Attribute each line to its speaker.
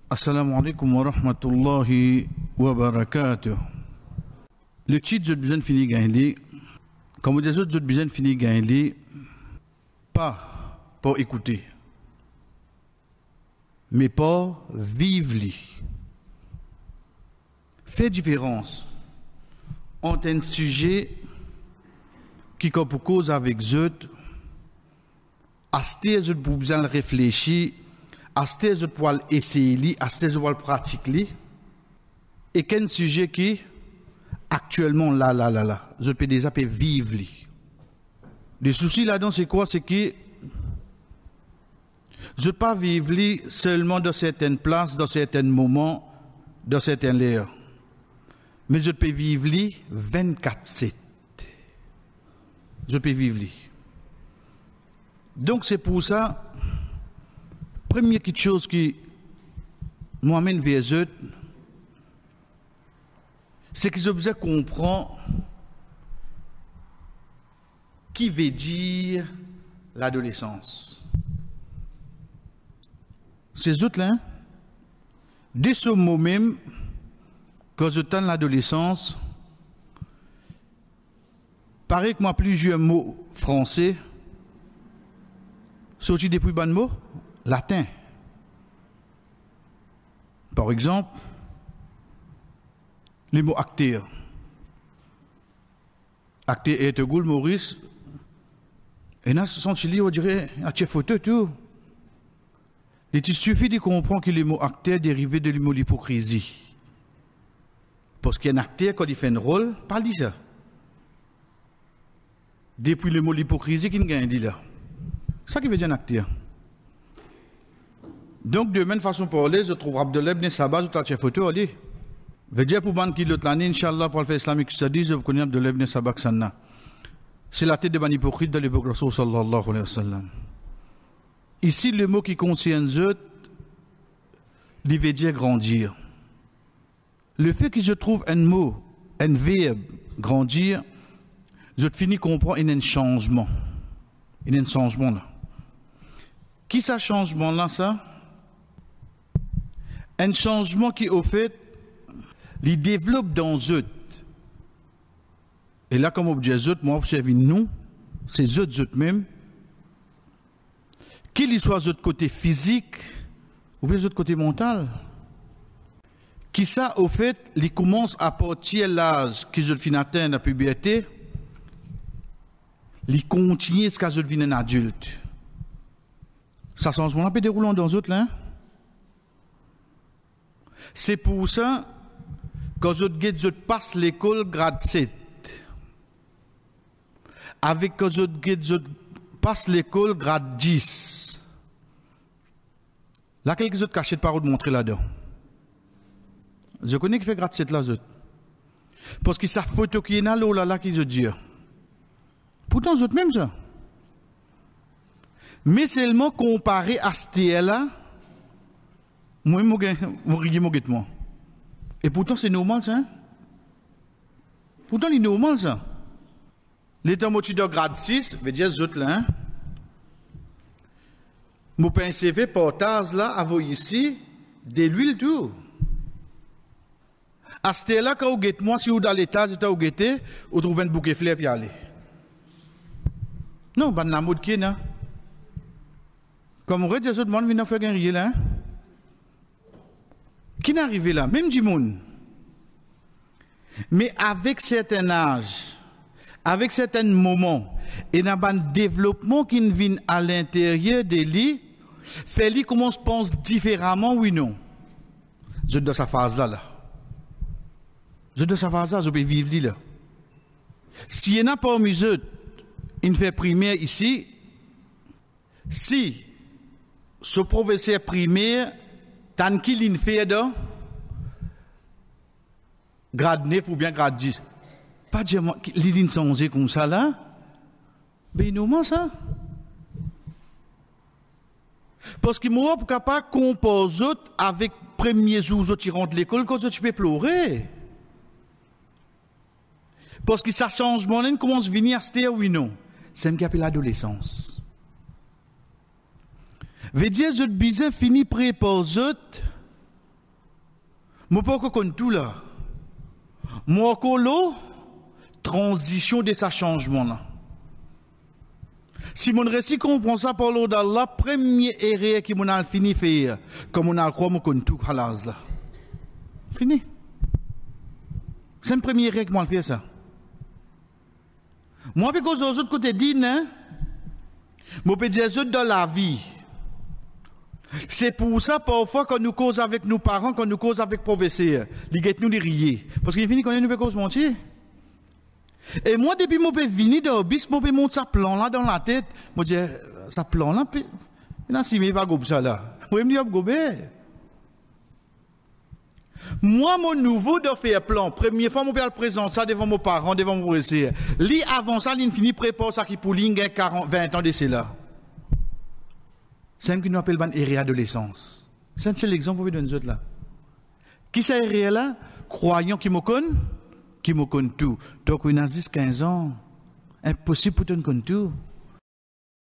Speaker 1: Assalamu alaikum wa rahmatullahi wa barakatuh. Le titre de besoin de finir gagner, comme des autres besoin de finir gagner, pas pour écouter, mais pour vivre. Fait différence entre un sujet qui comme pour cause avec eux, à ce pour besoin de réfléchir, à ce pour essayer, à ce pour pratiquer, et qu'un sujet qui actuellement là, je peux déjà vivre. Le souci là-dedans, c'est quoi? C'est que je ne peux pas vivre seulement dans certaines places, dans certains moments, dans certaines lieux. Mais je peux vivre 24/7. Je peux vivre. Donc c'est pour ça, première petite chose qui m'amène vers eux, c'est que je besoin comprendre qui veut dire l'adolescence. Ces autres-là, dès ce moment même, quand je tends l'adolescence, paraît que moi plusieurs mots français sortis depuis ban mots latin. Par exemple, les mots acteur. Acteur et Goul Maurice. Et là, ce sont Chili, on dirait, à tes photos, tout. Il suffit de comprendre que les mots acteur dérivent de l'humour l'hypocrisie. Parce qu'un acteur, quand il fait un rôle, parle de ça. Depuis le mot l'hypocrisie, qu'il gagne dit là. C'est ça qui veut dire un acteur. Donc, de même façon pour aller, je trouve Abdellah ibn Sabah, je t'ai photo, allez. Veut dire pour ban qui l'autre l'année, Inch'Allah, pour le faire islamique studies, je connais Abdellah ibn Sabah Sanna. C'est la tête de ban hypocrite de l'époque Rasul sallallahu alayhi wa sallam. Ici, le mot qui concerne eux, il veut dire grandir. Le fait que je trouve un mot, un verbe, grandir, je finis comprendre qu'il y a un changement. Il y a un changement là. Qui ça changement là, ça? Un changement qui, au fait, il développe dans eux. Et là, comme objet eux, moi, observe nous, c'est eux même, qu'il soit de côté physique ou bien de côté mental. Qui ça, au fait, il commence à partir l'âge qui je fin atteindre la puberté, il continue jusqu'à je devienne un adulte. Ça changement peut dérouler dans d'autres là. C'est pour ça que je passe l'école grade 7. Avec que je passe l'école grade 10. Là, quelques autres cachettes par de montrer là-dedans. Je connais qui fait grade 7 là, parce que sa photo qui est là, qui je dis. Pourtant, je même ça. Mais seulement comparé à ce là, moi, je moi. Et pourtant, c'est normal, ça. Hein? Pourtant, c'est normal, ça. L'état motif de grade 6, veut dire, les autres, là, hein? Mon pain CV, portage, là, à vous ici, de l'huile, tout. À ce là, quand vous guettez, moi, si vous dans l'étage, vous guettez, vous trouvez un bouquet de fleurs, puis allez. Non, pas de la mode qui est, non. Comme on dit, les autres monde viennent faire rien là. Qui n'est arrivé là? Même du monde. Mais avec certain âge, avec certains moments, et dans un développement qui vient à l'intérieur de lui, fait lui commence à penser différemment, oui, non. Je dois sa phase là. Je dois sa phase là, je peux vivre là. S'il y en a parmi eux, il fait primaire ici, si ce professeur primaire, tant qu'il fait dans grade 9 ou bien grade 10, pas dire moi, il changé comme ça là, mais non, ça. Parce que moi, je ne peux pas composer avec premier jour où tu rentres à l'école, quand tu peux pleurer. Parce que ça changement là commence à venir à se dire oui, non. C'est ce qu'on appelle l'adolescence. Veut dire, je besoin fini préposé Moi, pas qu'on tout là. Moi, l'eau, transition de sa changement là. Si mon récit comprend ça par l'eau d'Allah, premier erreur qui mon a fini faire, comme on a le croire, mon tout halaz là. Fini. C'est le premier erreur qui m'a fait ça. Moi, parce que aux autres côtés dit, hein, moi, peux dire autres dans la vie. C'est pour ça, parfois, quand nous causons avec nos parents, quand nous causons avec le professeur, ils guettent nous les rier. Parce qu'il finit qu'on nous peut cause mentir. Et moi, depuis que je suis venu de bis, je peux monter ça plan là dans la tête. Je dis, ça plan là, puis, si je ne pas comme ça là. Je me dis, gobé. Moi, mon nouveau de faire plan, première fois, mon père le présente ça devant mes parents, devant mon professeur. Lui, avant ça, il finit prépare ça qui pour lui, 20 ans de cela. C'est un qui nous appelle une réadolescence. C'est l'exemple de nous autres là. Qui c'est réel là? Croyant qui me connaît? Qui me connaît tout. Donc, on a 10, 15 ans. Impossible pour te connaître tout.